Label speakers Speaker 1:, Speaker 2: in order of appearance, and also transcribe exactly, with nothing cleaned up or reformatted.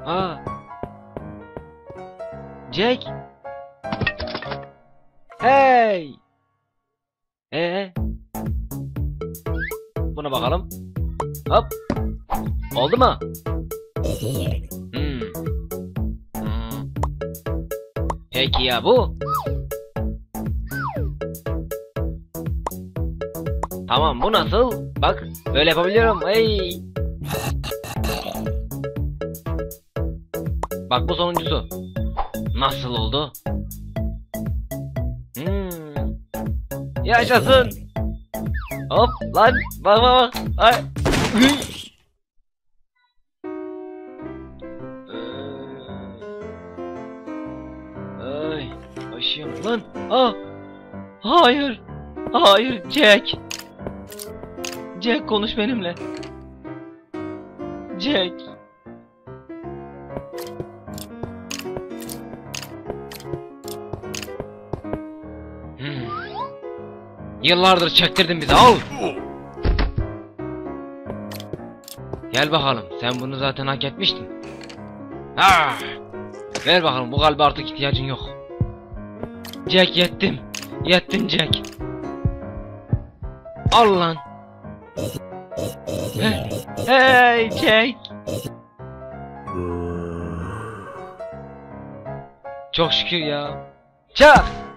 Speaker 1: Aa. Jack. Hey. Ee. Buna bakalım. Hop. Oldu mu? Hmm. Hmm. Peki ya bu? Tamam, bu nasıl? Bak, böyle yapabiliyorum. Hey. Bak, bu sonuncusu. Nasıl oldu? Hmm. Yaşasın. Hop lan, bak bak bak. Ay. Ay, başım lan. Ah. Hayır. Hayır Jack. Jack, konuş benimle. Jack. Hmm. Yıllardır çektirdin bizi, al. Gel bakalım, sen bunu zaten hak etmiştin. Ah! Ver bakalım, bu kalbe artık ihtiyacın yok. Jack, yettim. Yettim Jack. Al lan. Hey, hey Jack. Çok şükür ya. Çak.